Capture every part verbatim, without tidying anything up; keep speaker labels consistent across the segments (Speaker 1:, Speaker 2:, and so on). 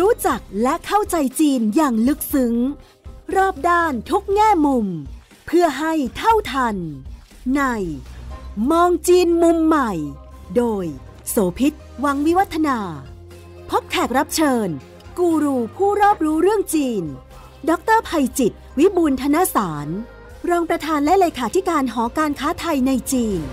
Speaker 1: รู้จักและเข้าใจจีนอย่างลึกซึ้งรอบด้านทุกแง่มุมเพื่อให้เท่าทันในมองจีนมุมใหม่โดยโสภิต วังวิวัฒนาพบแขกรับเชิญกูรูผู้รอบรู้เรื่องจีนดร.ไพจิตร วิบูลย์ธนสารรองประธานและเลขาธิการหอการค้าไทยในจีน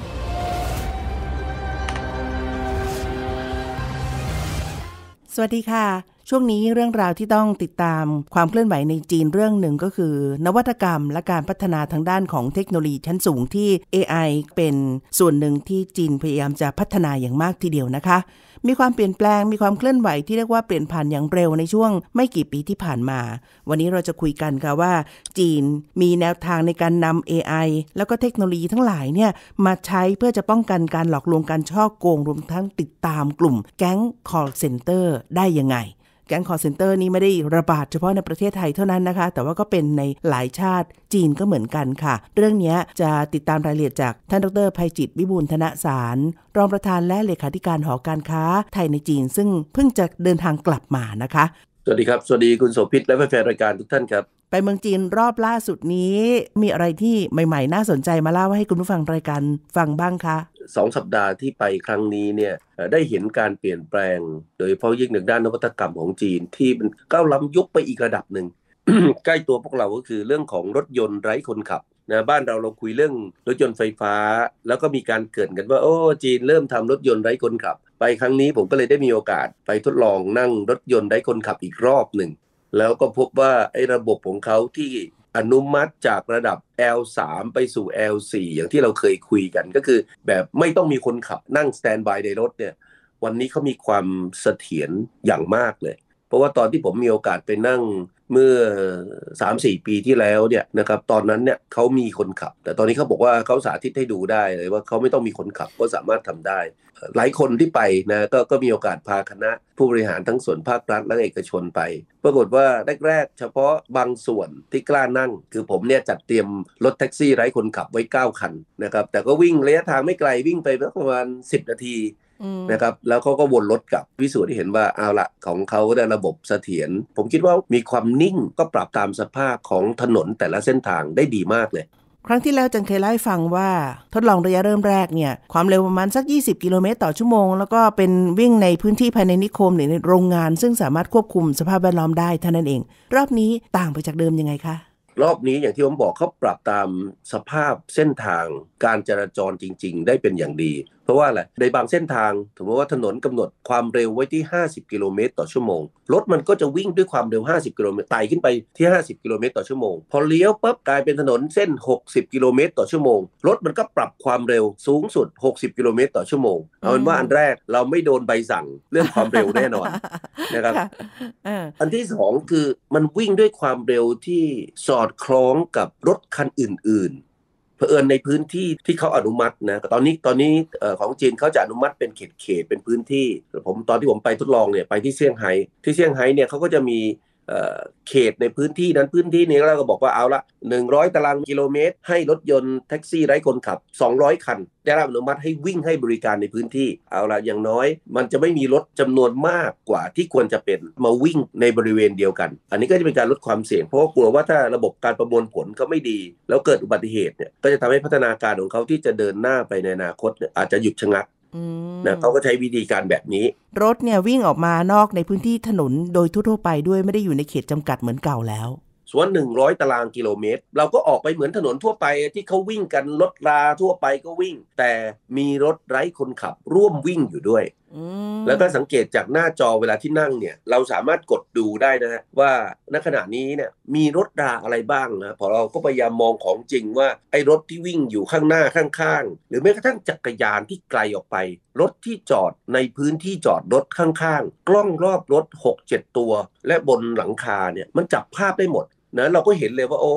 Speaker 2: สวัสดีค่ะช่วงนี้เรื่องราวที่ต้องติดตามความเคลื่อนไหวในจีนเรื่องหนึ่งก็คือนวัตกรรมและการพัฒนาทางด้านของเทคโนโลยีชั้นสูงที่ เอ ไอ เป็นส่วนหนึ่งที่จีนพยายามจะพัฒนาอย่างมากทีเดียวนะคะมีความเปลี่ยนแปลงมีความเคลื่อนไหวที่เรียกว่าเปลี่ยนผ่านอย่างเร็วในช่วงไม่กี่ปีที่ผ่านมาวันนี้เราจะคุยกันค่ะว่าจีนมีแนวทางในการนำ เอ ไอ แล้วก็เทคโนโลยีทั้งหลายเนี่ยมาใช้เพื่อจะป้องกันการหลอกลวงการฉ้อโกงรวมทั้งติดตามกลุ่มแก๊ง call center ได้ยังไงแก๊ง call center นี้ไม่ได้ระบาดเฉพาะในประเทศไทยเท่านั้นนะคะแต่ว่าก็เป็นในหลายชาติจีนก็เหมือนกันค่ะเรื่องนี้จะติดตามรายละเอียดจากท่านดร.ไพจิตร วิบูลย์ธนสารรองประธานและเลขาธิการหอการค้าไทยในจีนซึ่งเพิ่งจะเดินทางกลับมานะคะ
Speaker 3: สวัสดีครับสวัสดีคุณโสภิตและแฟนๆรายการทุกท่านครับ
Speaker 2: ไปเมืองจีนรอบล่าสุดนี้มีอะไรที่ใหม่ๆน่าสนใจมาเล่าให้คุณผู้ฟังรายการฟังบ้างคะ
Speaker 3: สองสัปดาห์ที่ไปครั้งนี้เนี่ยได้เห็นการเปลี่ยนแปลงโดยเฉพาะยิ่งในด้านนวัตกรรมของจีนที่มันก้าวล้ำยุคไปอีกระดับหนึ่ง ใกล้ตัวพวกเราก็คือเรื่องของรถยนต์ไร้คนขับนะบ้านเราเราคุยเรื่องรถยนต์ไฟฟ้าแล้วก็มีการเกริ่นกันว่าโอ้จีนเริ่มทำรถยนต์ไร้คนขับไปครั้งนี้ผมก็เลยได้มีโอกาสไปทดลองนั่งรถยนต์ไร้คนขับอีกรอบหนึ่งแล้วก็พบว่าไอ้ระบบของเขาที่อนุมัติจากระดับ แอล สาม ไปสู่ แอล สี่ อย่างที่เราเคยคุยกันก็คือแบบไม่ต้องมีคนขับนั่งสแตนด์บายในรถเนี่ยวันนี้เขามีความเสถียรอย่างมากเลยเพราะว่าตอนที่ผมมีโอกาสไปนั่งเมื่อ สามสี่ ปีที่แล้วเนี่ยนะครับตอนนั้นเนี่ยเขามีคนขับแต่ตอนนี้เขาบอกว่าเขาสาธิตให้ดูได้เลยว่าเขาไม่ต้องมีคนขับก็สามารถทำได้หลายคนที่ไปนะก็ก็มีโอกาสพาคณะผู้บริหารทั้งส่วนภาครัฐและเอกชนไปปรากฏว่าแรกๆเฉพาะบางส่วนที่กล้านั่งคือผมเนี่ยจัดเตรียมรถแท็กซี่ไร้คนขับไว้เก้าคันนะครับแต่ก็วิ่งระยะทางไม่ไกลวิ่งไปประมาณสิบนาทีนะครับแล้วเขาก็วนรถกลับพิสูจน์ให้เห็นว่าเอาละของเขาได้ระบบเสถียรผมคิดว่ามีความนิ่งก็ปรับตามสภาพของถนนแต่ละเส้นทางได้ดีมากเลย
Speaker 2: ครั้งที่แล้วจังเคยเล่าให้ฟังว่าทดลองระยะเริ่มแรกเนี่ยความเร็วประมาณสักยี่สิบกิโลเมตรต่อชั่วโมงแล้วก็เป็นวิ่งในพื้นที่ภายในนิคมหรือในโรงงานซึ่งสามารถควบคุมสภาพแวดล้อมได้เท่านั้นเองรอบนี้ต่างไปจากเดิมยังไงคะ
Speaker 3: รอบนี้อย่างที่ผมบอกเขาปรับตามสภาพเส้นทางการจราจรจริงๆได้เป็นอย่างดีเพราะว่าอะไรในบางเส้นทางถือว่าถนนกำหนดความเร็วไว้ที่ห้าสิบกิโลเมตรต่อชั่วโมงรถมันก็จะวิ่งด้วยความเร็วห้าสิบกิโลเมตรไต่ขึ้นไปที่ห้าสิบกิโลเมตรต่อชั่วโมงพอเลี้ยวปั๊บกลายเป็นถนนเส้นหกสิบกิโลเมตรต่อชั่วโมงรถมันก็ปรับความเร็วสูงสุดหกสิบกิโลเมตรต่อชั่วโมงเอาเป็นว่าอันแรกเราไม่โดนใบสั่งเรื่องความเร็วแน่นอนนะครับอันที่สองคือมันวิ่งด้วยความเร็วที่สอดคล้องกับรถคันอื่นๆเผอิญในพื้นที่ที่เขาอนุมัตินะตอนนี้ตอนนี้ของจีนเขาจะอนุมัติเป็นเขตเขตเป็นพื้นที่ผมตอนที่ผมไปทดลองเนี่ยไปที่เซี่ยงไฮ้ที่เซี่ยงไฮ้เนี่ยเขาก็จะมีเขตในพื้นที่นั้นพื้นที่นี้เราก็บอกว่าเอาละหนึ่งร้อยตารางกิโลเมตรให้รถยนต์แท็กซี่ไร้คนขับสองร้อยคันได้รับอนุมัติให้วิ่งให้บริการในพื้นที่เอาละอย่างน้อยมันจะไม่มีรถจำนวนมากกว่าที่ควรจะเป็นมาวิ่งในบริเวณเดียวกันอันนี้ก็จะเป็นการลดความเสี่ยงเพราะว่ากลัวว่าถ้าระบบการประมวลผลเขาไม่ดีแล้วเกิดอุบัติเหตุเนี่ยก็จะทำให้พัฒนาการของเขาที่จะเดินหน้าไปในอนาคตเนี่ยอาจจะหยุดชะงักนะเขาก็ใช้วิธีการแบบนี้
Speaker 2: รถเนี่ยวิ่งออกมานอกในพื้นที่ถนนโดยทั่วไปด้วยไม่ได้อยู่ในเขตจำกัดเหมือนเก่าแล้ว
Speaker 3: ส่วนหนึ่งร้อยตารางกิโลเมตรเราก็ออกไปเหมือนถนนทั่วไปที่เขาวิ่งกันรถราทั่วไปก็วิ่งแต่มีรถไร้คนขับร่วมวิ่งอยู่ด้วยแล้วก็สังเกตจากหน้าจอเวลาที่นั่งเนี่ยเราสามารถกดดูได้นะฮะว่าณขณะนี้เนี่ยมีรถราอะไรบ้างนะพอเราก็พยายามมองของจริงว่าไอ้รถที่วิ่งอยู่ข้างหน้าข้างๆหรือแม้กระทั่งจักรยานที่ไกลออกไปรถที่จอดในพื้นที่จอดรถข้างๆกล้องรอบรถ หกเจ็ด ตัวและบนหลังคาเนี่ยมันจับภาพได้หมดนะเราก็เห็นเลยว่าโอ้มัน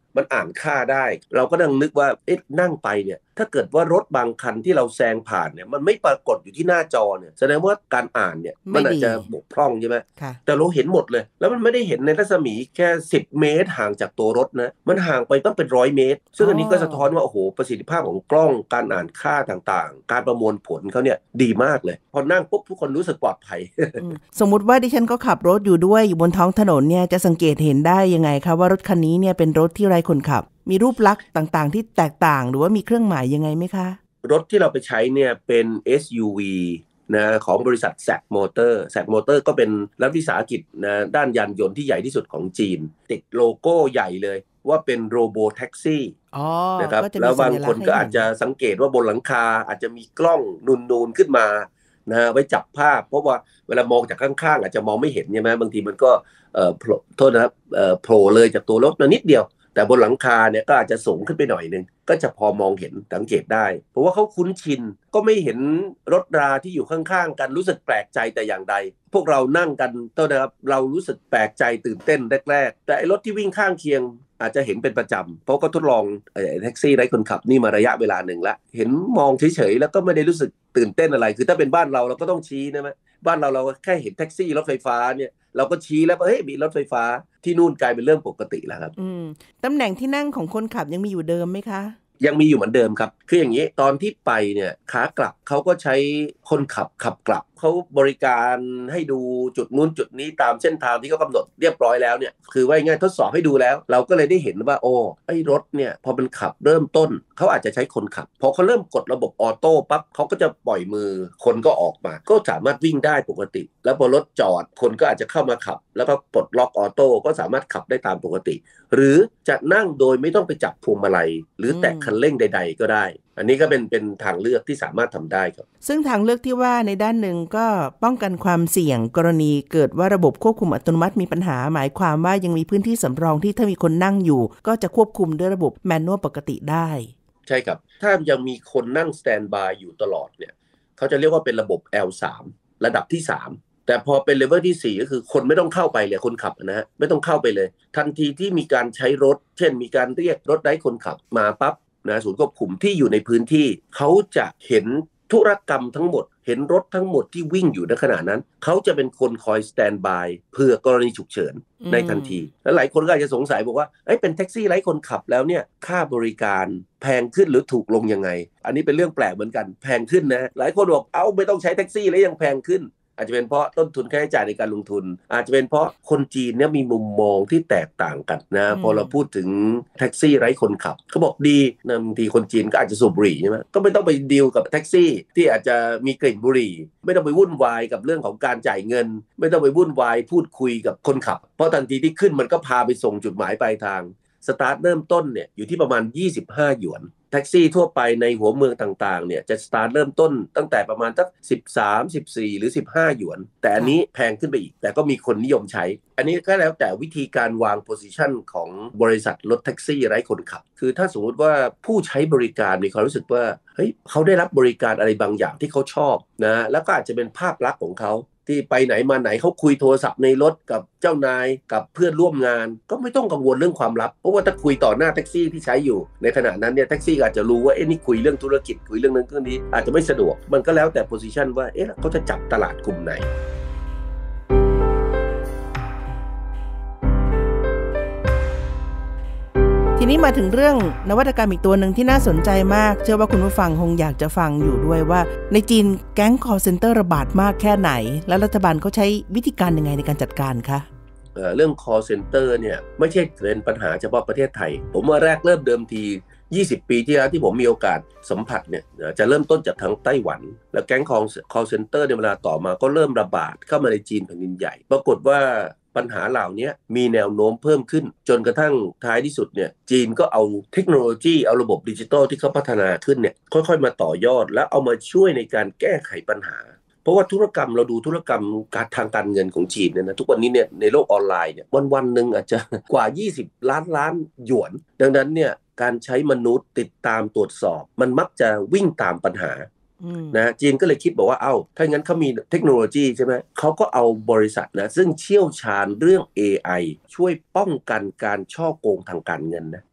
Speaker 3: มันอ่านค่าได้เราก็นั่งนึกว่าเอ๊ะนั่งไปเนี่ยถ้าเกิดว่ารถบางคันที่เราแซงผ่านเนี่ยมันไม่ปรากฏอยู่ที่หน้าจอเนี่ยแสดงว่าการอ่านเนี่ยมันอาจจะบกพร่องใช่ไหมแต่เราเห็นหมดเลยแล้วมันไม่ได้เห็นในรัศมีแค่สิบเมตรห่างจากตัวรถนะมันห่างไปต้องเป็นร้อยเมตรซึ่งอันนี้ก็สะท้อนว่าโอ้โหประสิทธิภาพของกล้องการอ่านค่าต่างๆการประมวลผลเขาเนี่ยดีมากเลยพอนั่งปุ๊บทุกคนรู้สึกปลอดภัย
Speaker 2: สมมุติว่าดิฉันก็ขับรถอยู่ด้วยอยู่บนท้องถนนเนี่ยจะสังเกตเห็นได้ยังไงคะว่ารถคันนี้เนี่ยเป็นรถที่ไร้คนขับมีรูปลักษณ์ต่างๆที่แตกต่างหรือว่ามีเครื่องหมายยังไงไหมคะ
Speaker 3: รถที่เราไปใช้เนี่ยเป็น เอส ยู วี นะของบริษัท แซค Motor แซค Motor ก็เป็นรัฐวิสาหกิจนะด้านยานยนต์ที่ใหญ่ที่สุดของจีนติดโลโก้ใหญ่เลยว่าเป็นโรโบแท็กซี่นะครับแล้วบางคนก็อาจจะสังเกตว่าบนหลังคาอาจจะมีกล้องนูนๆขึ้นมานะไว้จับภาพเพราะว่าเวลามองจากข้างๆอาจจะมองไม่เห็นใช่ไหมบางทีมันก็เอ่อโทษนะครับเอ่อโผล่เลยจากตัวรถนิดเดียวแต่บนหลังคาเนี่ยก็อาจจะสูงขึ้นไปหน่อยนึงก็จะพอมองเห็นสังเกตได้เพราะว่าเขาคุ้นชินก็ไม่เห็นรถราที่อยู่ข้างๆกันรู้สึกแปลกใจแต่อย่างใดพวกเรานั่งกันโทษนะครับเรารู้สึกแปลกใจตื่นเต้นแรกๆแต่ไอ้รถที่วิ่งข้างเคียงอาจจะเห็นเป็นประจำเพราะก็ทดลองแท็กซี่ไร้คนขับนี่มาระยะเวลาหนึ่งละเห็นมองเฉยๆแล้วก็ไม่ได้รู้สึกตื่นเต้นอะไรคือถ้าเป็นบ้านเราเราก็ต้องชี้นะมั้ยบ้านเราเราแค่เห็นแท็กซี่รถไฟฟ้าเนี่ยเราก็ชี้แล้วว่าเฮ้ยมีรถไฟฟ้าที่นู่นกลายเป็นเรื่องปกติแล้วครับ
Speaker 2: อืมตำแหน่งที่นั่งของคนขับยังมีอยู่เดิมไหมคะ
Speaker 3: ยังมีอยู่เหมือนเดิมครับคืออย่างนี้ตอนที่ไปเนี่ยขากลับเขาก็ใช้คนขับขับกลับเขาบริการให้ดูจุดนู้นจุดนี้ตามเส้นทางที่เขากำหนดเรียบร้อยแล้วเนี่ยคือว่าง่ายทดสอบให้ดูแล้วเราก็เลยได้เห็นว่าโอ้ไอ้รถเนี่ยพอมันขับเริ่มต้นเขาอาจจะใช้คนขับพอเขาเริ่มกดระบบออโต้ปั๊บเขาก็จะปล่อยมือคนก็ออกมาก็สามารถวิ่งได้ปกติแล้วพอรถจอดคนก็อาจจะเข้ามาขับแล้วก็ปลดล็อกออโต้ก็สามารถขับได้ตามปกติหรือจะนั่งโดยไม่ต้องไปจับพวงมาลัยหรือแตะคันเร่งใดๆก็ได้อันนี้ก็เป็นเป็นทางเลือกที่สามารถทำได้ครับ
Speaker 2: ซึ่งทางเลือกที่ว่าในด้านหนึ่งก็ป้องกันความเสี่ยงกรณีเกิดว่าระบบควบคุมอัตโนมัติมีปัญหาหมายความว่ายังมีพื้นที่สำรองที่ถ้ามีคนนั่งอยู่ก็จะควบคุมด้วยระบบแมนนวลปกติได้
Speaker 3: ใช่ครับถ้ายังมีคนนั่งสแตนด์บายอยู่ตลอดเนี่ยเขาจะเรียกว่าเป็นระบบ แอล สาม ระดับที่สามแต่พอเป็นเลเวลที่สี่ก็คือคนไม่ต้องเข้าไปเลยคนขับนะฮะไม่ต้องเข้าไปเลยทันทีที่มีการใช้รถเช่นมีการเรียกรถไร้คนขับมาปั๊บนะศูนย์ควบคุมที่อยู่ในพื้นที่เขาจะเห็นธุรกรรมทั้งหมดเห็นรถทั้งหมดที่วิ่งอยู่ในขณะนั้นเขาจะเป็นคนคอยสแตนด์บายเพื่อกรณีฉุกเฉินในทันทีแล้วหลายคนก็อาจจะสงสัยบอกว่าเอ้ยเป็นแท็กซี่ไร้คนขับแล้วเนี่ยค่าบริการแพงขึ้นหรือถูกลงยังไงอันนี้เป็นเรื่องแปลกเหมือนกันแพงขึ้นนะหลายคนบอกเอ้าไม่ต้องใช้แท็กซี่แล้วยังแพงขึ้นอาจจะเป็นเพราะต้นทุนค่าใช้จ่ายในการลงทุนอาจจะเป็นเพราะคนจีนเนี่ยมีมุมมองที่แตกต่างกันนะพอเราพูดถึงแท็กซี่ไร้คนขับเขาบอกดีนะบางทีคนจีนก็อาจจะสูบบุหรี่ใช่ไหมก็ไม่ต้องไปดีลกับแท็กซี่ที่อาจจะมีกลิ่นบุหรี่ไม่ต้องไปวุ่นวายกับเรื่องของการจ่ายเงินไม่ต้องไปวุ่นวายพูดคุยกับคนขับเพราะทันทีที่ขึ้นมันก็พาไปส่งจุดหมายปลายทางสตาร์ทเริ่มต้นเนี่ยอยู่ที่ประมาณยี่สิบห้าหยวนแท็กซี่ทั่วไปในหัวเมืองต่างๆเนี่ยจะสตาร์ทเริ่มต้นตั้งแต่ประมาณสักสิบสาม สิบสี่หรือสิบห้าหยวนแต่อันนี้แพงขึ้นไปอีกแต่ก็มีคนนิยมใช้อันนี้ก็แล้วแต่วิธีการวางโพสิชันของบริษัทรถแท็กซี่ไร้คนขับคือถ้าสมมติว่าผู้ใช้บริการมีความรู้สึกว่าเฮ้ยเขาได้รับบริการอะไรบางอย่างที่เขาชอบนะแล้วก็อาจจะเป็นภาพลักษณ์ของเขาที่ไปไหนมาไหนเขาคุยโทรศัพท์ในรถกับเจ้านายกับเพื่อนร่วมงานก็ไม่ต้องกังวลเรื่องความลับเพราะว่าถ้าคุยต่อหน้าแท็กซี่ที่ใช้อยู่ในขณะนั้นเนี่ยแท็กซี่อาจจะรู้ว่าเอ๊ะนี่คุยเรื่องธุรกิจคุยเรื่องนั้นเรื่องนี้อาจจะไม่สะดวกมันก็แล้วแต่โพสิชันว่าเอ๊ะเขาจะจับตลาดกลุ่มไหน
Speaker 2: ทีนี้มาถึงเรื่องนวัตกรรมอีกตัวหนึ่งที่น่าสนใจมากเชื่อว่าคุณผู้ฟังคงอยากจะฟังอยู่ด้วยว่าในจีนแก๊ง call center ระบาดมากแค่ไหนและรัฐบาลเขาใช้วิธีการยังไงในการจัดการคะ
Speaker 3: เอ่อเรื่อง call center เนี่ยไม่ใช่เป็นปัญหาเฉพาะประเทศไทยผมว่าแรกเริ่มเดิมทียี่สิบปีที่แล้วที่ผมมีโอกาสสัมผัสเนี่ยจะเริ่มต้นจากทางไต้หวันแล้วแก๊ง call center ในเวลาต่อมาก็เริ่มระบาดเข้ามาในจีนแผ่นดินใหญ่ปรากฏว่าปัญหาเหล่านี้มีแนวโน้มเพิ่มขึ้นจนกระทั่งท้ายที่สุดเนี่ยจีนก็เอาเทคโนโลยีเอาระบบดิจิทัลที่เขาพัฒนาขึ้นเนี่ยค่อยๆมาต่อยอดแล้วเอามาช่วยในการแก้ไขปัญหาเพราะว่าธุรกรรมเราดูธุรกรรมการทางการเงินของจีนเนี่ยนะทุกวันนี้เนี่ยในโลกออนไลน์เนี่ยวันๆนึงอาจจะกว่ายี่สิบล้านล้านหยวนดังนั้นเนี่ยการใช้มนุษย์ติดตามตรวจสอบมันมักจะวิ่งตามปัญหานะจีนก็เลยคิดบอกว่าเอ้าถ้างั้นเขามีเทคโนโลยีใช่ไหมเขาก็เอาบริษัทนะซึ่งเชี่ยวชาญเรื่อง เอ ไอ ช่วยป้องกันการฉ้อโกงทางการเงินนะ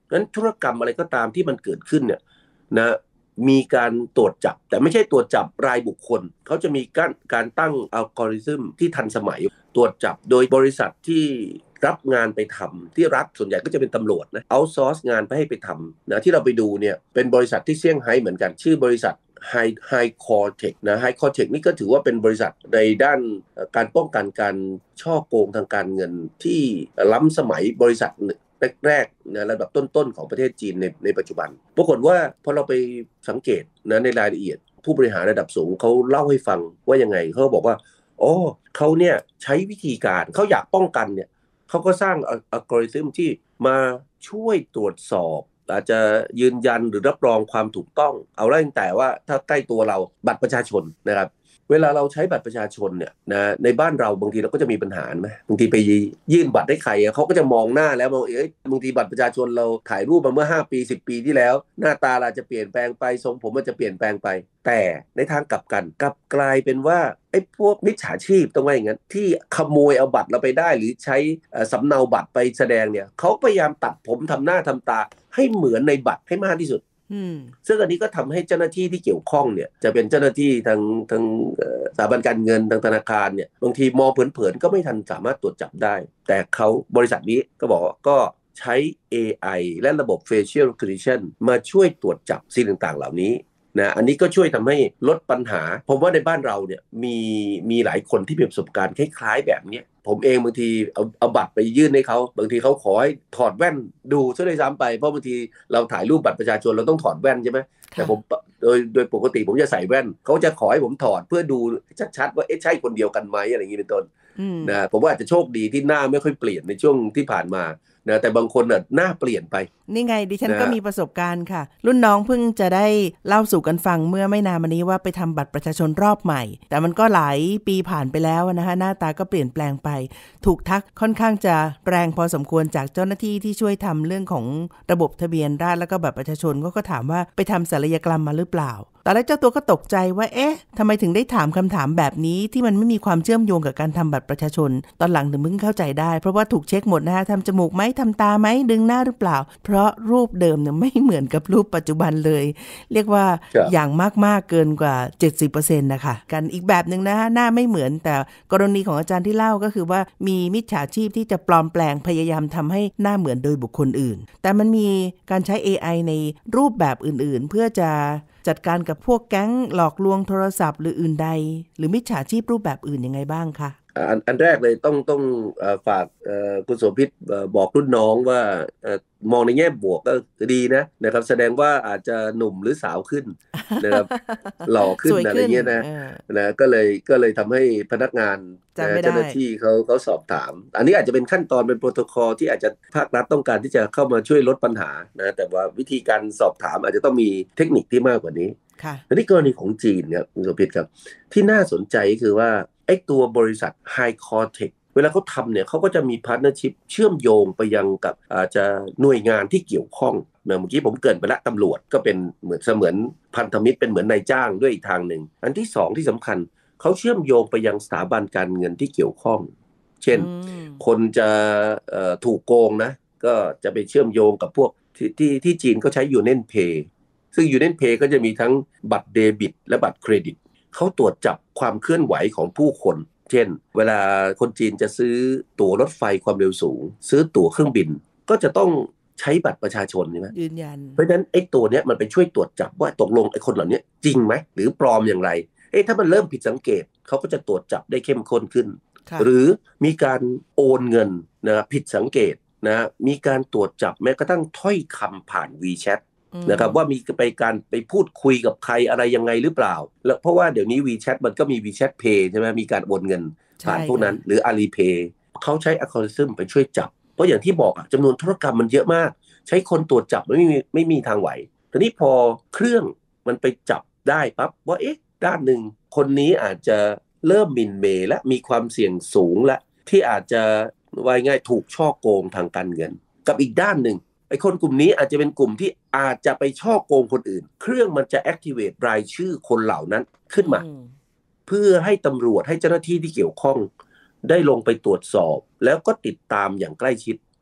Speaker 3: งั้นธุรกรรมอะไรก็ตามที่มันเกิดขึ้นเนี่ยนะมีการตรวจจับแต่ไม่ใช่ตรวจจับรายบุคคลเขาจะมีการการตั้งอัลกอริทึมที่ทันสมัยตรวจจับโดยบริษัทที่รับงานไปทำที่รัฐส่วนใหญ่ก็จะเป็นตำรวจนะเอาซอร์สงานไปให้ไปทำนะที่เราไปดูเนี่ยเป็นบริษัทที่เซี่ยงไฮ้เหมือนกันชื่อบริษัท High High Core Tech นะ High Core Tech นี่ก็ถือว่าเป็นบริษัทในด้านการป้องกันการช่อโกงทางการเงินที่ล้ำสมัยบริษัทแรกๆนะระดับต้นๆของประเทศจีนในในปัจจุบันปรากฏว่าพอเราไปสังเกตนะในรายละเอียดผู้บริหารระดับสูงเขาเล่าให้ฟังว่ายังไงเขาบอกว่าอ๋อเขาเนี่ยใช้วิธีการเขาอยากป้องกันเนี่ยเขาก็สร้างอัลกอริทึมที่มาช่วยตรวจสอบอาจจะยืนยันหรือรับรองความถูกต้องเอาเรื่องแต่ว่าถ้าใกล้ตัวเราบัตรประชาชนนะครับเวลาเราใช้บัตรประชาชนเนี่ยนะในบ้านเราบางทีเราก็จะมีปัญหาไหมบางทีไปยื่นบัตรให้ใครเขาก็จะมองหน้าแล้วมองเอ้ยบางทีบัตรประชาชนเราถ่ายรูปมาเมื่อห้าปีสิบปีที่แล้วหน้าตาเราจะเปลี่ยนแปลงไปทรงผมมันจะเปลี่ยนแปลงไปแต่ในทางกลับกันกลับกลายเป็นว่าไอ้พวกมิจฉาชีพต้องว่าอย่างนั้นที่ขโมยเอาบัตรเราไปได้หรือใช้สำเนาบัตรไปแสดงเนี่ยเขาพยายามตัดผมทำหน้าทำตาให้เหมือนในบัตรให้มากที่สุดซึ่งอันนี้ก็ทำให้เจ้าหน้าที่ที่เกี่ยวข้องเนี่ยจะเป็นเจ้าหน้าที่ทางทางสถาบันการเงินทางธนาคารเนี่ยบางทีมองเผินๆก็ไม่ทันสามารถตรวจจับได้แต่เขาบริษัทนี้ก็บอกก็ใช้ เอ ไอ และระบบ Facial Recognition มาช่วยตรวจจับสิ่งต่างๆเหล่านี้นะอันนี้ก็ช่วยทำให้ลดปัญหาผมว่าในบ้านเราเนี่ยมีมีหลายคนที่มีประสบการณ์คล้ายๆแบบนี้ผมเองบางทีเอาเอาบัตรไปยื่นให้เขาบางทีเขาขอให้ถอดแว่นดูซะด้วยซ้ำไปเพราะบางทีเราถ่ายรูปบัตรประชาชนเราต้องถอดแว่นใช่ไหมแต่ผมโดยโดยปกติผมจะใส่แว่นเขาจะขอให้ผมถอดเพื่อดูชัดๆว่าเอ๊ะใช่คนเดียวกันไหมอะไรอย่างนี้เป็นต้นนะผมว่าอาจจะโชคดีที่หน้าไม่ค่อยเปลี่ยนในช่วงที่ผ่านมานะแต่บางคนน่ะหน้าเปลี่ยนไป
Speaker 2: นี่ไงดิฉันก็มีประสบการณ์ค่ะรุ่นน้องเพิ่งจะได้เล่าสู่กันฟังเมื่อไม่นานมานี้ว่าไปทำบัตรประชาชนรอบใหม่แต่มันก็หลายปีผ่านไปแล้วนะคะหน้าตาก็เปลี่ยนแปลงไปถูกทักค่อนข้างจะแรงพอสมควรจากเจ้าหน้าที่ที่ช่วยทำเรื่องของระบบทะเบียนราษฎร์แล้วก็บัตรประชาชนก็ก็ถามว่าไปทำศัลยกรรมมาหรือเปล่าตอนแรกเจ้าตัวก็ตกใจว่าเอ๊ะทำไมถึงได้ถามคำถามแบบนี้ที่มันไม่มีความเชื่อมโยงกับการทำบัตรประชาชนตอนหลังถึงมึงเข้าใจได้เพราะว่าถูกเช็คหมดนะคะทำจมูกไหมทำตาไหมดึงหน้าหรือเปล่าเพราะรูปเดิมเนี่ยไม่เหมือนกับรูปปัจจุบันเลยเรียกว่าอย่างมากๆเกินกว่า เจ็ดสิบเปอร์เซ็นต์ นะคะกันอีกแบบนึงนะหน้าไม่เหมือนแต่กรณีของอาจารย์ที่เล่าก็คือว่ามีมิจฉาชีพที่จะปลอมแปลงพยายามทำให้หน้าเหมือนโดยบุคคลอื่นแต่มันมีการใช้ เอ ไอ ในรูปแบบอื่นๆเพื่อจะจัดการกับพวกแก๊งหลอกลวงโทรศัพท์หรืออื่นใดหรือมิจฉาชีพรูปแบบอื่นยังไงบ้างคะ
Speaker 3: อันอันแรกเลยต้องต้องฝากคุณโสภิตบอกรุ่นน้องว่ามองในแง่บวกก็ดีนะนะครับแสดงว่าอาจจะหนุ่มหรือสาวขึ้นนะครับหล่อขึ้นอะไรเงี้ยนะนะก็เลยก็เลยทำให้พนักงานเจ้าหน้าที่เขาเขาสอบถามอันนี้อาจจะเป็นขั้นตอนเป็นโปรโตคอลที่อาจจะภาครัฐต้องการที่จะเข้ามาช่วยลดปัญหานะแต่ว่าวิธีการสอบถามอาจจะต้องมีเทคนิคที่มากกว่านี้ในที่กรณีของจีนครับคุณโสภิตครับที่น่าสนใจคือว่าไอ้ตัวบริษัท High Core Tech เวลาเขาทำเนี่ยเขาก็จะมีพาร์ทเนอร์ชิพเชื่อมโยงไปยังกับอาจจะหน่วยงานที่เกี่ยวข้องเมื่อกี้ผมเกริ่นไปแล้วตำรวจก็เป็นเหมือนเสมือนพันธมิตรเป็นเหมือนนายจ้างด้วยอีกทางหนึ่งอันที่สองที่สำคัญเขาเชื่อมโยงไปยังสถาบันการเงินที่เกี่ยวข้องเช่นคนจะถูกโกงนะก็จะไปเชื่อมโยงกับพวกที่ที่ที่จีนเขาใช้ Union Pay ซึ่ง Union Pay ก็จะมีทั้งบัตรเดบิตและบัตรเครดิตเขาตรวจจับความเคลื่อนไหวของผู้คนเช่นเวลาคนจีนจะซื้อตั๋วรถไฟความเร็วสูงซื้อตั๋วเครื่องบินก็จะต้องใช้บัตรประชาชนใช่ไหม
Speaker 2: ยืนยัน
Speaker 3: เพราะฉะนั้นไอ้ตัวเนี้ยมันไปช่วยตรวจจับว่าตกลงไอ้คนเหล่านี้จริงไหมหรือปลอมอย่างไรเอ๊ะถ้ามันเริ่มผิดสังเกตเขาก็จะตรวจจับได้เข้มข้นขึ้นหรือมีการโอนเงินนะผิดสังเกตนะมีการตรวจจับแม้กระทั่งถ้อยคำผ่าน WeChatนะครับว่ามีไปการไปพูดคุยกับใครอะไรยังไงหรือเปล่าแล้วเพราะว่าเดี๋ยวนี้ WeChat มันก็มี WeChat Pay ใช่ไหมมีการโอนเงินผ่านพวกนั้นหรือ Alipay เขาใช้อัลกอริทึมไปช่วยจับเพราะอย่างที่บอกจำนวนธุรกรรมมันเยอะมากใช้คนตรวจจับไม่มีไม่มีทางไหวทีนี้พอเครื่องมันไปจับได้ปั๊บว่าเอ๊ะด้านหนึ่งคนนี้อาจจะเริ่มหมิ่นเหม่และมีความเสี่ยงสูงและที่อาจจะว่าง่ายถูกฉ้อโกงทางการเงินกับอีกด้านหนึ่งไอ้คนกลุ่มนี้อาจจะเป็นกลุ่มที่อาจจะไปฉ้อโกงคนอื่นเครื่องมันจะ activate รายชื่อคนเหล่านั้นขึ้นมาเพื่อให้ตำรวจให้เจ้าหน้าที่ที่เกี่ยวข้องได้ลงไปตรวจสอบแล้วก็ติดตามอย่างใกล้ชิด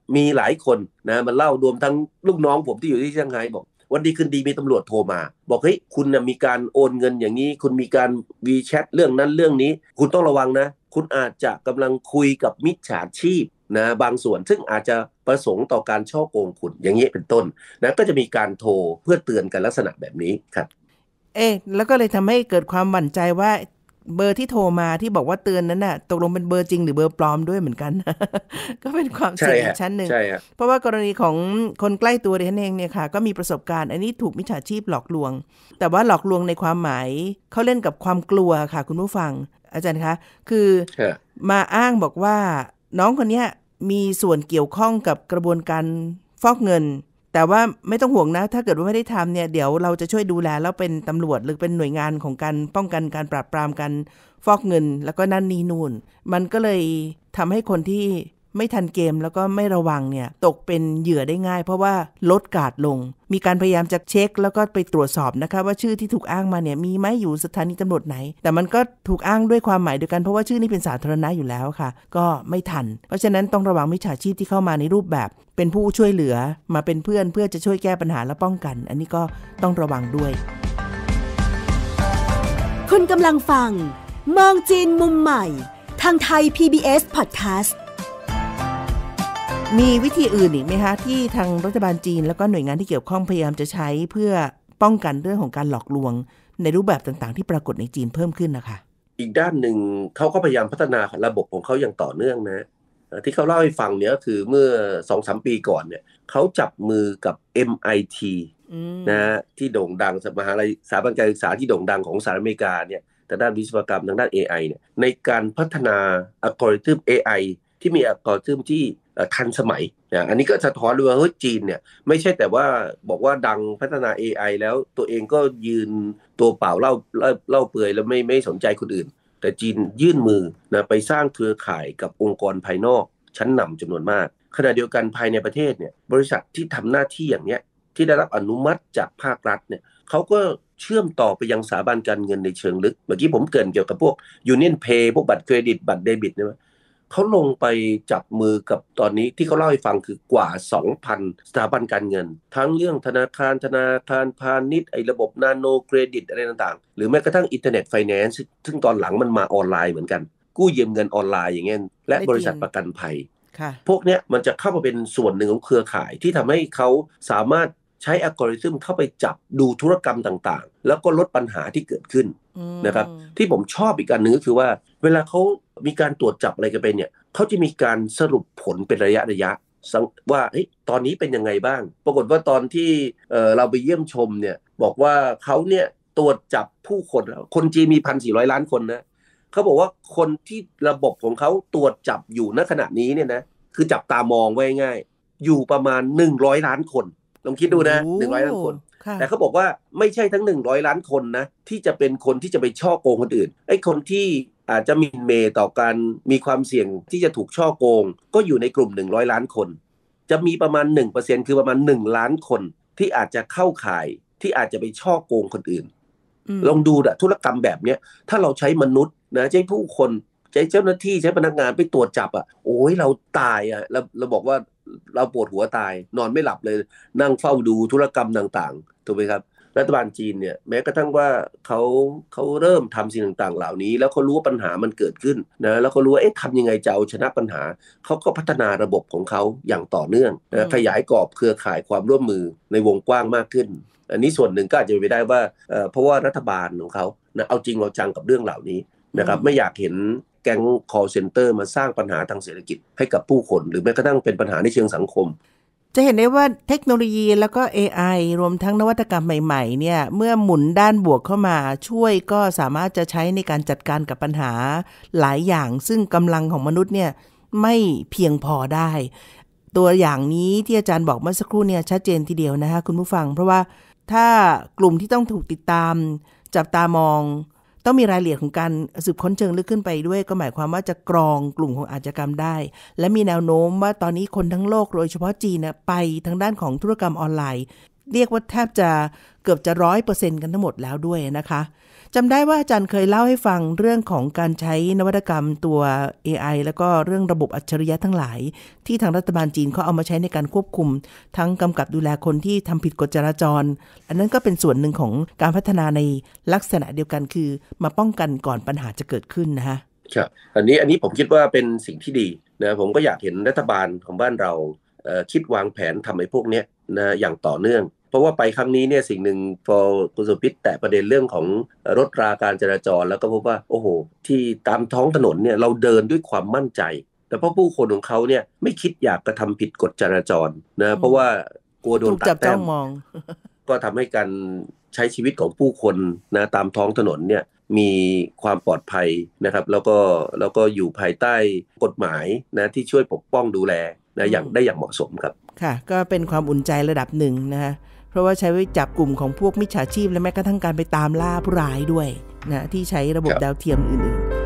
Speaker 3: มีหลายคนนะมันเล่ารวมทั้งลูกน้องผมที่อยู่ที่เซี่ยงไฮ้บอกวันดีคืนดีมีตำรวจโทรมาบอกเฮ้ยคุณนะมีการโอนเงินอย่างนี้คุณมีการ WeChat เรื่องนั้นเรื่องนี้คุณต้องระวังนะคุณอาจจะกำลังคุยกับมิจฉาชีพนะบางส่วนซึ่งอาจจะประสงค์ต่อการฉ้อโกงคุณอย่างนี้เป็นต้นนะก็จะมีการโทรเพื่อเตือนกันลักษณะแบบนี้ครับ
Speaker 2: เอ๊ะแล้วก็เลยทำให้เกิดความหวั่นใจว่าเบอร์ที่โทรมาที่บอกว่าเตือนนั้นน่ะตกลงเป็นเบอร์จริงหรือเบอร์ปลอมด้วยเหมือนกัน ก็เป็นความเสี่ยงอีกชั้นหนึ่งเพราะว่ากรณีของคนใกล้ตัวดิฉันเองเนี่ยค่ะก็มีประสบการณ์อันนี้ถูกมิจฉาชีพหลอกลวงแต่ว่าหลอกลวงในความหมายเขาเล่นกับความกลัวค่ะคุณผู้ฟังอาจารย์คะคือมาอ้างบอกว่าน้องคนนี้มีส่วนเกี่ยวข้องกับกระบวนการฟอกเงินแต่ว่าไม่ต้องห่วงนะถ้าเกิดว่าไม่ได้ทำเนี่ยเดี๋ยวเราจะช่วยดูแลแล้วเป็นตำรวจหรือเป็นหน่วยงานของการป้องกันการปราบปรามการฟอกเงินแล้วก็นั่นนี่นู่นมันก็เลยทำให้คนที่ไม่ทันเกมแล้วก็ไม่ระวังเนี่ยตกเป็นเหยื่อได้ง่ายเพราะว่าลดการ์ดลงมีการพยายามจะเช็คแล้วก็ไปตรวจสอบนะคะว่าชื่อที่ถูกอ้างมาเนี่ยมีไหมอยู่สถานีตำรวจไหนแต่มันก็ถูกอ้างด้วยความหมายเดียวกันเพราะว่าชื่อนี้เป็นสาธารณะอยู่แล้วค่ะก็ไม่ทันเพราะฉะนั้นต้องระวังมิจฉาชีพที่เข้ามาในรูปแบบเป็นผู้ช่วยเหลือมาเป็นเพื่อนเพื่อจะช่วยแก้ปัญหาและป้องกันอันนี้ก็ต้องระวังด้วย
Speaker 1: คุณกำลังฟังมองจีนมุมใหม่ทางไทย พี บี เอส Podcast
Speaker 2: มีวิธีอื่นอีกไหมคะที่ทางรัฐบาลจีนแล้วก็หน่วยงานที่เกี่ยวข้องพยายามจะใช้เพื่อป้องกันเรื่องของการหลอกลวงในรูปแบบต่างๆที่ปรากฏในจีนเพิ่มขึ้นนะคะ
Speaker 3: อีกด้านหนึ่งเขาก็พยายามพัฒนาระบบของเขาอย่างต่อเนื่องนะที่เขาเล่าให้ฟังเนี่ยก็คือเมื่อ สองถึงสาม ปีก่อนเนี่ยเขาจับมือกับ เอ็ม ไอ ที นะที่โด่งดังมหาลัยสถาบันการศึกษาที่โด่งดังของสหรัฐอเมริกาเนี่ยทางด้านวิศวกรรมทางด้าน เอ ไอ เนี่ยในการพัฒนาอัลกอริทึม เอ ไอ ที่มีอัลกอริทึมที่ทันสมัยนะอันนี้ก็สะท้อนเลยว่าเฮ้ยจีนเนี่ยไม่ใช่แต่ว่าบอกว่าดังพัฒนา เอ ไอ แล้วตัวเองก็ยืนตัวเปล่าเล่าเล่าเปลือยแล้วไม่ไม่สนใจคนอื่นแต่จีนยื่นมือนะไปสร้างเครือข่ายกับองค์กรภายนอกชั้นนำจำนวนมากขณะเดียวกันภายในประเทศเนี่ยบริษัทที่ทำหน้าที่อย่างเนี้ยที่ได้รับอนุมัติจากภาครัฐเนี่ยเขาก็เชื่อมต่อไปยังสถาบันการเงินในเชิงลึกเมื่อกี้ผมเกริ่นเกี่ยวกับพวก Union Pay พวกบัตรเครดิตบัตรเดบิตเนี่ยเขาลงไปจับมือกับตอนนี้ที่เขาเล่าให้ฟังคือกว่า สองพัน สถาบันการเงินทั้งเรื่องธนาคารธนาคารพาณิชย์ไอ้ระบบนาโนเครดิตอะไรต่างๆหรือแม้กระทั่งอินเทอร์เน็ตไฟแนนซ์ซึ่งตอนหลังมันมาออนไลน์เหมือนกันกู้ยืมเงินออนไลน์อย่างเงี้ยและบริษัทประกันภัยพวกเนี้ยมันจะเข้ามาเป็นส่วนหนึ่งของเครือข่ายที่ทำให้เขาสามารถใช้อัลกอริทึมเข้าไปจับดูธุรกรรมต่างๆแล้วก็ลดปัญหาที่เกิดขึ้นนะครับที่ผมชอบอีกการนึงก็คือว่าเวลาเขามีการตรวจจับอะไรกันไปเนี่ยเขาจะมีการสรุปผลเป็นระยะระยะว่าเฮ้ยตอนนี้เป็นยังไงบ้างปรากฏว่าตอนที่เอ่อเราไปเยี่ยมชมเนี่ยบอกว่าเขาเนี่ยตรวจจับผู้คนคนจีนมี หนึ่งพันสี่ร้อย ล้านคนนะเขาบอกว่าคนที่ระบบของเขาตรวจจับอยู่ณขณะนี้เนี่ยนะคือจับตามองไว้ง่ายอยู่ประมาณหนึ่งร้อยล้านคนลองคิดดูนะหนึ่งร้อยล้านคนแต่เขาบอกว่าไม่ใช่ทั้งหนึ่งร้อยล้านคนนะที่จะเป็นคนที่จะไปช่อโกงคนอื่นไอ้คนที่อาจจะหมิ่นเมย์ต่อการมีความเสี่ยงที่จะถูกช่อโกงก็อยู่ในกลุ่มหนึ่งร้อยล้านคนจะมีประมาณ หนึ่งเปอร์เซ็นต์ คือประมาณหนึ่งล้านคนที่อาจจะเข้าข่ายที่อาจจะไปช่อโกงคนอื่นลองดูนะธุรกรรมแบบนี้ถ้าเราใช้มนุษย์นะใช้ผู้คนใช้เจ้าหน้าที่ใช้พนักงานไปตรวจจับอ่ะโอ้ยเราตายอ่ะเราเราบอกว่าเราปวดหัวตายนอนไม่หลับเลยนั่งเฝ้าดูธุรกรรมต่างๆถูกไหมครับรัฐบาลจีนเนี่ยแม้กระทั่งว่าเขาเขาเริ่มทำสิ่งต่างๆเหล่านี้แล้วเขารู้ว่าปัญหามันเกิดขึ้นนะแล้วเขารู้ว่าเอ๊ะทำยังไงจะเอาชนะปัญหาเขาก็พัฒนาระบบของเขาอย่างต่อเนื่องนะขยายกรอบเครือข่ายความร่วมมือในวงกว้างมากขึ้นอันนี้ส่วนหนึ่งก็อาจจะเป็นไปได้ว่าเอ่อเพราะว่ารัฐบาลของเขานะเอาจริงเอาจังกับเรื่องเหล่านี้นะครับไม่อยากเห็นแก๊ง call center มาสร้างปัญหาทางเศรษฐกิจให้กับผู้คนหรือแม้กระทั่งเป็นปัญหาในเชิงสังคม
Speaker 2: จะเห็นได้ว่าเทคโนโลยีแล้วก็ เอ ไอ รวมทั้งนวัตกรรมใหม่ๆเนี่ยเมื่อหมุนด้านบวกเข้ามาช่วยก็สามารถจะใช้ในการจัดการกับปัญหาหลายอย่างซึ่งกำลังของมนุษย์เนี่ยไม่เพียงพอได้ตัวอย่างนี้ที่อาจารย์บอกเมื่อสักครู่เนี่ยชัดเจนทีเดียวนะคะคุณผู้ฟังเพราะว่าถ้ากลุ่มที่ต้องถูกติดตามจับตามองต้องมีรายละเอียดของการสืบค้นเชิงลึกขึ้นไปด้วยก็หมายความว่าจะกรองกลุ่มของอาชญากรรมได้และมีแนวโน้มว่าตอนนี้คนทั้งโลกโดยเฉพาะจีนนะไปทางด้านของธุรกรรมออนไลน์เรียกว่าแทบจะเกือบจะ ร้อยเปอร์เซ็นต์ กันทั้งหมดแล้วด้วยนะคะจำได้ว่าอาจารย์เคยเล่าให้ฟังเรื่องของการใช้นวัตกรรมตัว เอ ไอ แล้วก็เรื่องระบบอัจฉริยะทั้งหลายที่ทางรัฐบาลจีนเขาเอามาใช้ในการควบคุมทั้งกำกับดูแลคนที่ทำผิดกฎจราจรอันนั้นก็เป็นส่วนหนึ่งของการพัฒนาในลักษณะเดียวกันคือมาป้องกันก่อนปัญหาจะเกิดขึ้นนะฮะ
Speaker 3: ครับอันนี้อันนี้ผมคิดว่าเป็นสิ่งที่ดีนะผมก็อยากเห็นรัฐบาลของบ้านเราเอ่อคิดวางแผนทำไอ้พวกนี้นะอย่างต่อเนื่องเพราะว่าไปครั้งนี้เนี่ยสิ่งหนึ่งพอคุณสุพิษแตะประเด็นเรื่องของรถราการจราจรแล้วก็พบว่าโอ้โหที่ตามท้องถนนเนี่ยเราเดินด้วยความมั่นใจแต่เพราะผู้คนของเขาเนี่ยไม่คิดอยากกระทำผิดกฎจราจรนะเพราะว่ากลัวโดนตัดแต้มก็ทำให้การใช้ชีวิตของผู้คนนะตามท้องถนนเนี่ยมีความปลอดภัยนะครับแล้วก็แล้วก็อยู่ภายใต้กฎหมายนะที่ช่วยปกป้องดูแลนะอย่างได้อย่างเหมาะสมครับ
Speaker 2: ค่ะก็เป็นความอุ่นใจระดับหนึ่งนะคะเพราะว่าใช้ไว้จับกลุ่มของพวกมิจฉาชีพและแม้กระทั่งการไปตามล่าผู้ร้ายด้วยนะที่ใช้ระบบดาวเทียมอื่นๆ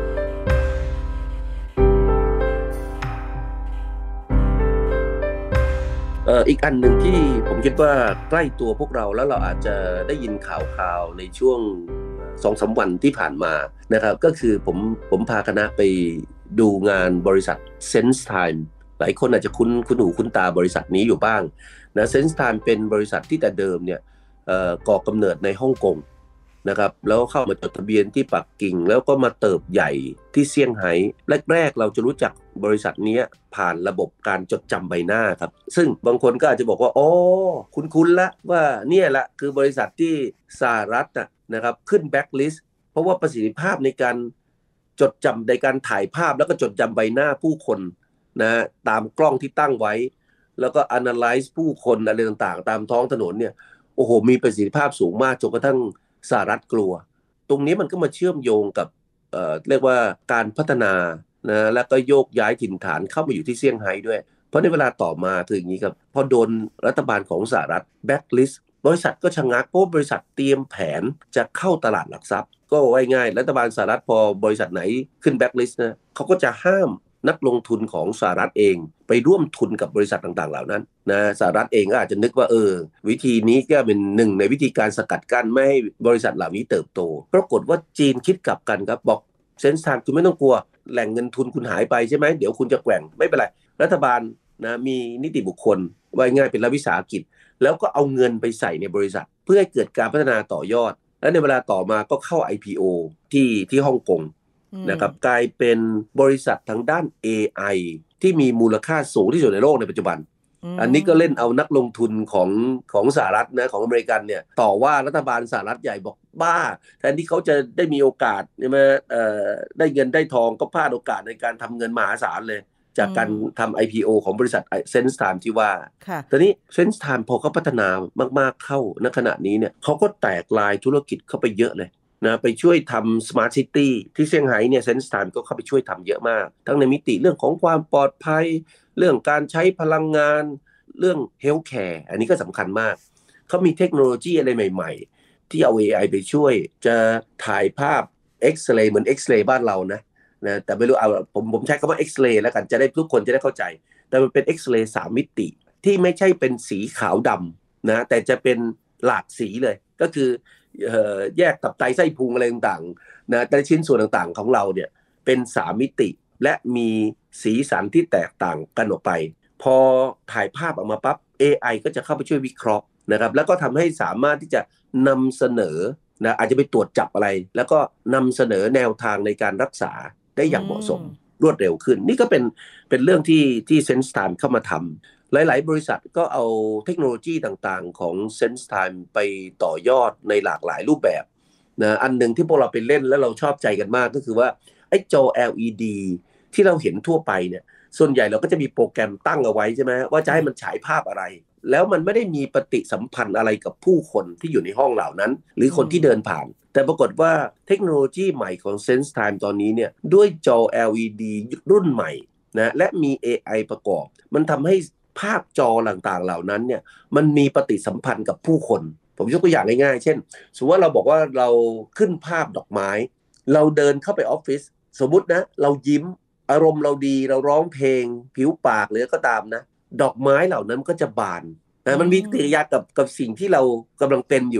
Speaker 3: เอ่ออีกอันหนึ่งที่ผมคิดว่าใกล้ตัวพวกเราแล้วเราอาจจะได้ยินข่าวๆในช่วง สองสาม วันที่ผ่านมานะครับก็คือผมผมพาคณะไปดูงานบริษัท SenseTime หลายคนอาจจะคุ้นคุ้นหูคุ้นตาบริษัทนี้อยู่บ้างนะ SenseTime เป็นบริษัทที่แต่เดิมเนี่ยเอ่อก่อกำเนิดในฮ่องกงนะครับแล้วเข้ามาจดทะเบียนที่ปักกิ่งแล้วก็มาเติบใหญ่ที่เซี่ยงไฮ้แรกๆเราจะรู้จักบริษัทนี้ผ่านระบบการจดจำใบหน้าครับซึ่งบางคนก็อาจจะบอกว่าอ๋อคุ้นๆละว่าเนี่ยละคือบริษัทที่สหรัฐนะนะครับขึ้นแบ็คลิสต์เพราะว่าประสิทธิภาพในการจดจำในการถ่ายภาพแล้วก็จดจำใบหน้าผู้คนนะตามกล้องที่ตั้งไว้แล้วก็ analyze ผู้คนอะไรต่างๆตามท้องถนนเนี่ยโอ้โหมีประสิทธิภาพสูงมากจนกระทั่งสหรัฐกลัวตรงนี้มันก็มาเชื่อมโยงกับเอ่อเรียกว่าการพัฒนานะแล้วก็โยกย้ายถิ่นฐานเข้ามาอยู่ที่เซี่ยงไฮ้ด้วยเพราะในเวลาต่อมาคืออย่างนี้ครับพอโดนรัฐบาลของสหรัฐแบ็คลิสต์บริษัทก็ชะงักเพราะบริษัทเตรียมแผนจะเข้าตลาดหลักทรัพย์ก็ง่ายๆรัฐบาลสหรัฐพอบริษัทไหนขึ้นแบ็คลิสต์นะเขาก็จะห้ามนักลงทุนของสหรัฐเองไปร่วมทุนกับบริษัทต่างๆเหล่านั้นนะสหรัฐเองก็อาจจะนึกว่าเออวิธีนี้ก็เป็นหนึ่งในวิธีการสกัดกั้นไม่ให้บริษัทเหล่านี้เติบโตปรากฏว่าจีนคิดกลับกันครับบอกSenseTimeคุณไม่ต้องกลัวแหล่งเงินทุนคุณหายไปใช่ไหมเดี๋ยวคุณจะแกว่งไม่เป็นไรรัฐบาลนะมีนิติบุคคลว่าง่ายเป็นรัฐวิสาหกิจแล้วก็เอาเงินไปใส่ในบริษัทเพื่อให้เกิดการพัฒนาต่อยอดและในเวลาต่อมาก็เข้า ไอ พี โอ ที่ที่ฮ่องกงนะครับกลายเป็นบริษัททางด้าน เอ ไอ ที่มีมูลค่าสูงที่สุดในโลกในปัจจุบันอันนี้ก็เล่นเอานักลงทุนของของสหรัฐนะของอเมริกันเนี่ยต่อว่ารัฐบาลสหรัฐใหญ่บอกบ้าแทนที่เขาจะได้มีโอกาสใช่ไหมเอ่อได้เงินได้ทองก็พลาดโอกาสในการทำเงินมหาศาลเลยจากการทำ ไอ พี โอ ของบริษัท SenseTime ที่ว่าตอนนี้ SenseTime พอเขาพัฒนามากๆเข้าณขณะนี้เนี่ยเขาก็แตกลายธุรกิจเข้าไปเยอะเลยนะไปช่วยทำ Smart City ที่เซี่ยงไฮ้เนี่ย SenseTime ก็เข้าไปช่วยทำเยอะมากทั้งในมิติเรื่องของความปลอดภัยเรื่องการใช้พลังงานเรื่อง Healthcare อันนี้ก็สำคัญมากเขามีเทคโนโลยีอะไรใหม่ๆที่เอา เอ ไอ ไปช่วยจะถ่ายภาพเอ็กซเรย์เหมือนเอ็กซเรย์บ้านเรานะนะแต่ไม่รู้เอาผมผมใช้คำว่าเอ็กซเรย์แล้วกันจะได้ทุกคนจะได้เข้าใจแต่มันเป็นเอ็กซเรย์สามมิติที่ไม่ใช่เป็นสีขาวดำนะแต่จะเป็นหลากสีเลยก็คือเอ่อแยกตับไตไส้พุงอะไรต่างๆนะแต่ชิ้นส่วนต่างๆของเราเนี่ยเป็นสามมิติและมีสีสันที่แตกต่างกันออกไปพอถ่ายภาพออกมาปั๊บ เอ ไอ ก็จะเข้าไปช่วยวิเคราะห์นะครับแล้วก็ทำให้สามารถที่จะนำเสนอนะอาจจะไปตรวจจับอะไรแล้วก็นำเสนอแนวทางในการรักษาได้อย่างเหมาะสมรวดเร็วขึ้นนี่ก็เป็นเป็นเรื่องที่ที่ SenseTime เข้ามาทำหลายๆบริษัทก็เอาเทคโนโลยีต่างๆของ SenseTime ไปต่อยอดในหลากหลายรูปแบบนะอันนึงที่พวกเราไปเล่นแล้วเราชอบใจกันมากก็คือว่าไอ้จอ แอล อี ดี ที่เราเห็นทั่วไปเนี่ยส่วนใหญ่เราก็จะมีโปรแกรมตั้งเอาไว้ใช่ไหมว่าจะให้มันฉายภาพอะไรแล้วมันไม่ได้มีปฏิสัมพันธ์อะไรกับผู้คนที่อยู่ในห้องเหล่านั้นหรือคนที่เดินผ่านแต่ปรากฏว่าเทคโนโลยีใหม่ของ SenseTime ตอนนี้เนี่ยด้วยจอ แอล อี ดี รุ่นใหม่นะและมี เอ ไอ ประกอบมันทำให้ภาพจอต่างๆเหล่านั้นเนี่ยมันมีปฏิสัมพันธ์กับผู้คนผมยกตัวอย่างง่ายๆเช่นสมมติว่าเราบอกว่าเราขึ้นภาพดอกไม้เราเดินเข้าไปออฟฟิศสมมุตินะเรายิ้มอารมณ์เราดีเราร้องเพลงผิวปากหรือก็ตามนะดอกไม้เหล่านั้นก็จะบานนะมันมีปฏิกิริยากับกับสิ่งที่เรากำลังเป็นอยู่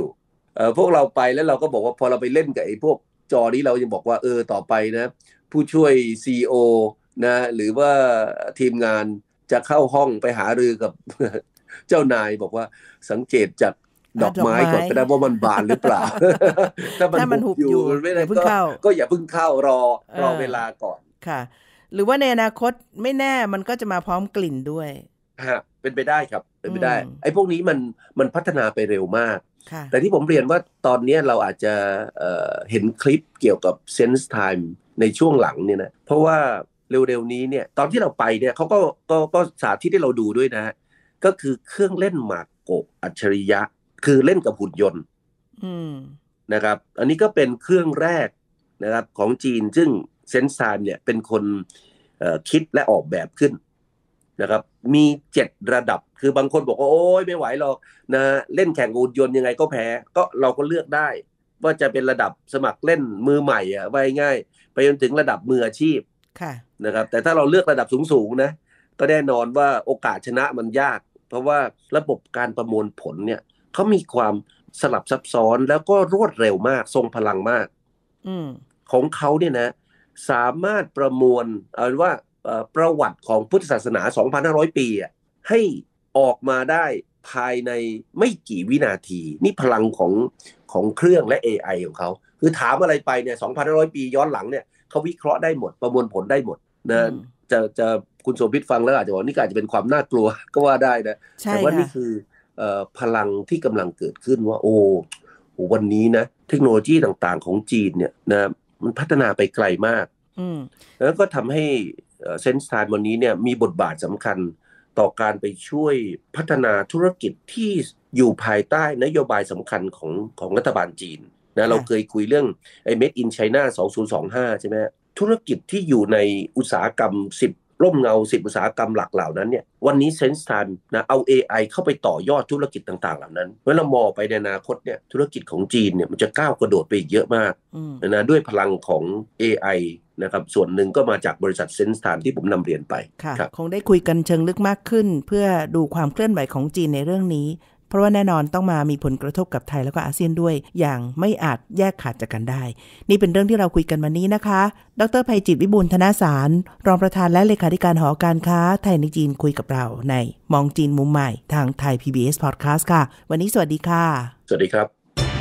Speaker 3: เอ่อพวกเราไปแล้วเราก็บอกว่าพอเราไปเล่นกับไอ้พวกจอนี้เรายังบอกว่าเออต่อไปนะผู้ช่วย ซี อี โอ นะหรือว่าทีมงานจะเข้าห้องไปหารือกับ เจ้านายบอกว่าสังเกตจากดอกไม้ก่อนก็ได้ว่ามันบานหรือเปล่า ถ้ามันหุบอยู่มันไม่ได้ก็ก็อย่าเพิ่งเข้ารอรอเวลาก่อน
Speaker 2: ค่ะหรือว่าในอนาคตไม่แน่มันก็จะมาพร้อมกลิ่นด้วย
Speaker 3: ฮะเป็นไปได้ครับเป็นไปได้ไอ้พวกนี้มันมันพัฒนาไปเร็วมากแต่ที่ผมเรียนว่าตอนนี้เราอาจจะเอ่อเห็นคลิปเกี่ยวกับ Sense Time ในช่วงหลังเนี่ยนะเพราะว่าเร็วๆนี้เนี่ยตอนที่เราไปเนี่ยเขาก็ก็ก็สาธิตให้เราดูด้วยนะก็คือเครื่องเล่นหมากโกะอัจฉริยะคือเล่นกับหุ่นยนต์นะครับอันนี้ก็เป็นเครื่องแรกนะครับของจีนซึ่ง Sense Time เนี่ยเป็นคนเอ่อคิดและออกแบบขึ้นนะครับมีเจ็ดระดับคือบางคนบอกว่าโอ๊ยไม่ไหวหรอกนะเล่นแข่งหุ่นยนต์ยังไงก็แพ้ก็เราก็เลือกได้ว่าจะเป็นระดับสมัครเล่นมือใหม่อ่ะว่าง่ายไปจนถึงระดับมืออาชีพนะครับแต่ถ้าเราเลือกระดับสูงๆนะก็แน่นอนว่าโอกาสชนะมันยากเพราะว่าระบบการประมวลผลเนี่ยเขามีความสลับซับซ้อนแล้วก็รวดเร็วมากทรงพลังมากของเขาเนี่ยนะสามารถประมวลเอาว่าประวัติของพุทธศาสนา สองพันห้าร้อย ปีอ่ะให้ออกมาได้ภายในไม่กี่วินาทีนี่พลังของของเครื่องและ เอ ไอ ของเขาคือถามอะไรไปเนี่ย สองพันห้าร้อย ปีย้อนหลังเนี่ยเขาวิเคราะห์ได้หมดประมวลผลได้หมดนะจะจะคุณโสภิตฟังแล้วอาจจะบอกนี่อาจจะเป็นความน่ากลัวก็ว่าได้นะแต่ว่านี่คือเอ่อพลังที่กำลังเกิดขึ้นว่าโอ้วันนี้นะเทคโนโลยีต่างๆของจีนเนี่ยนะมันพัฒนาไปไกลมากแล้วก็ทำให้เซนส์ไทม์วันนี้เนี่ยมีบทบาทสำคัญต่อการไปช่วยพัฒนาธุรกิจที่อยู่ภายใต้นโยบายสำคัญของของรัฐบาลจีนนะเราเคยคุยเรื่องไอ้ Made in China สองพันยี่สิบห้าใช่ไหมธุรกิจที่อยู่ในอุตสาหกรรมสิบร่มเงาสิบอุตสาหกรรมหลักเหล่านั้นเนี่ยวันนี้ Sense Time นะเอา เอ ไอ เข้าไปต่อยอดธุรกิจต่างๆเหล่านั้นเมื่อเรามองไปในอนาคตเนี่ยธุรกิจของจีนเนี่ยมันจะก้าวกระโดดไปอีกเยอะมากนะด้วยพลังของ เอ ไอ นะครับส่วนหนึ่งก็มาจากบริษัท Sense Time ที่ผมนำเรียนไป
Speaker 2: ค่ะคงได้คุยกันเชิงลึกมากขึ้นเพื่อดูความเคลื่อนไหวของจีนในเรื่องนี้เพราะว่าแน่นอนต้องมามีผลกระทบกับไทยแล้วก็อาเซียนด้วยอย่างไม่อาจแยกขาดจากกันได้นี่เป็นเรื่องที่เราคุยกันวันนี้นะคะดร.ไพจิตรวิบูลย์ธนสารรองประธานและเลขาธิการหอการค้าไทยในจีนคุยกับเราในมองจีนมุมใหม่ทางไทย พี บี เอส Podcast ค่ะวันนี้สวัสดีค่ะ
Speaker 3: สวัสดีครับ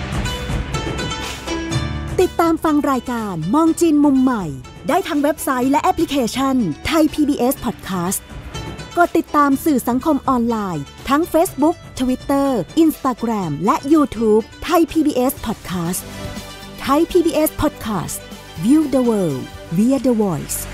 Speaker 1: ติดตามฟังรายการมองจีนมุมใหม่ได้ทางเว็บไซต์และแอปพลิเคชันไทย พี บี เอส Podcastกดติดตามสื่อสังคมออนไลน์ทั้ง Facebook, Twitter, Instagram และ YouTube ไทย พี บี เอส Podcast ไทย พี บี เอส Podcast View the world via the voice